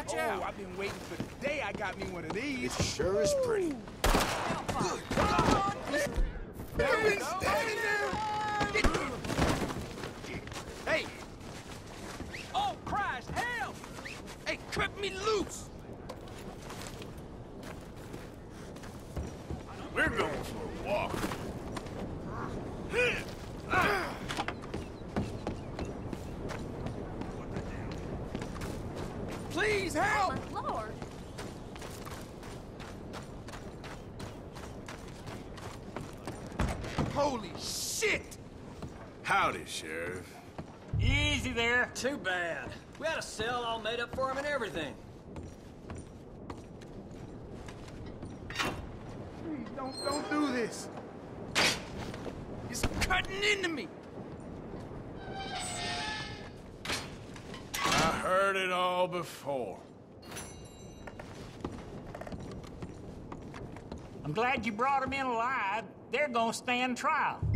Watch out. I've been waiting for the day I got me one of these. It sure is pretty. Good God! I've been standing there. Hey! Oh, Christ, help! Hey, cut me loose! We're going for a walk. Please help! Oh, my Lord. Holy shit! Howdy, Sheriff. Easy there. Too bad. We had a cell all made up for him and everything. Please, don't do this. It's cutting into me. I heard it all before. I'm glad you brought them in alive. They're gonna stand trial.